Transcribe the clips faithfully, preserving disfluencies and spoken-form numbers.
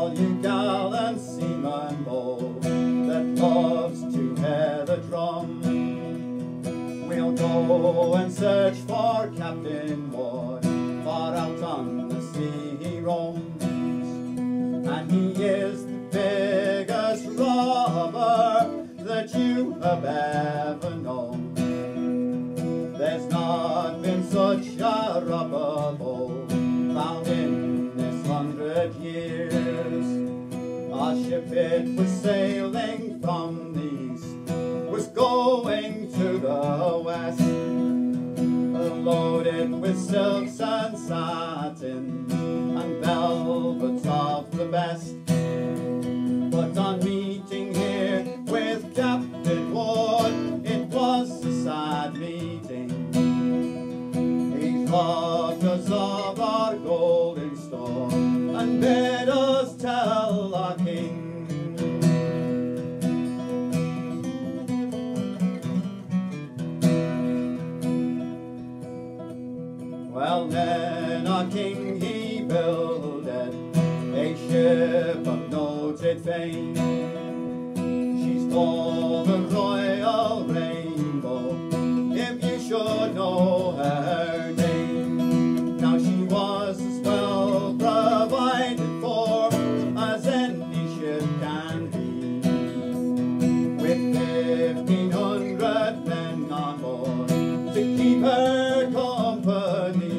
all you gallant seamen bold that loves to hear the drum. We'll go and search for Captain Ward, far out on the sea he roams, and he is the biggest robber that you have ever known. There's not been such a robber bold found in this hundred years. A ship it was sailing from the east, was going to the west, loaded with silks and satins and velvets of the best. But on meeting here with Captain Ward, it was a sad meeting. He robbed us of our golden store and bid us tell our king. Well, then our king he builded a ship of noted fame. She's called the Royal Rainbow, if you should know her name. Now she was as well provided for as any ship can be, with fifteen hundred men on board to keep her company.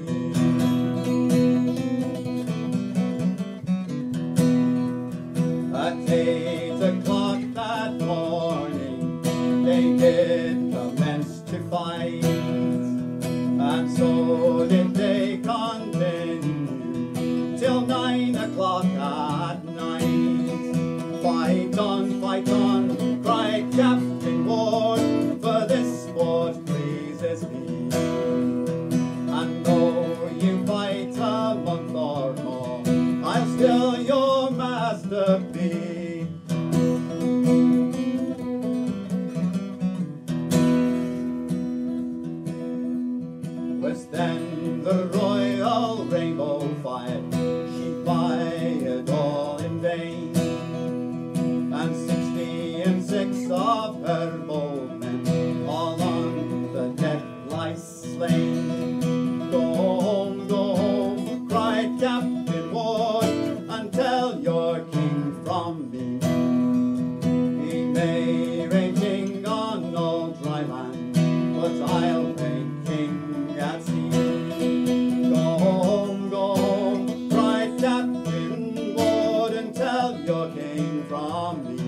At eight o'clock that morning they did commence to fight, and so did they continue till nine o'clock at night. Fight on, fight on, cried Captain Ward, for this sport pleases me. And though you fight a month or more, I'll still your master be. Was then the Royal Rainbow fired? She fired all in vain, and sixty and six of her bold men all on the deck lie slain. Go home, go home, cried Captain Ward, and tell your king from me. He may reign king on all dry land, but I'll reign king at sea. Go home, go home, cried Captain Ward, and tell your king from me.